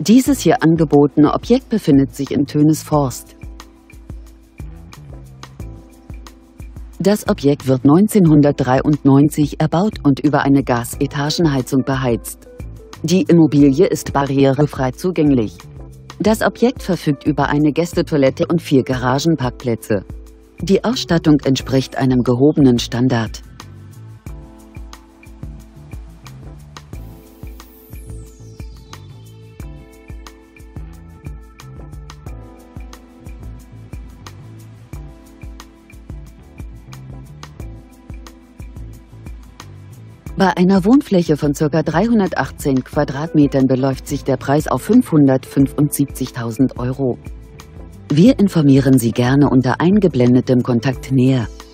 Dieses hier angebotene Objekt befindet sich in Tönisvorst. Das Objekt wird 1993 erbaut und über eine Gasetagenheizung beheizt. Die Immobilie ist barrierefrei zugänglich. Das Objekt verfügt über eine Gästetoilette und 4 Garagenparkplätze. Die Ausstattung entspricht einem gehobenen Standard. Bei einer Wohnfläche von ca. 318 Quadratmetern beläuft sich der Preis auf 575.000 €. Wir informieren Sie gerne unter eingeblendetem Kontakt näher.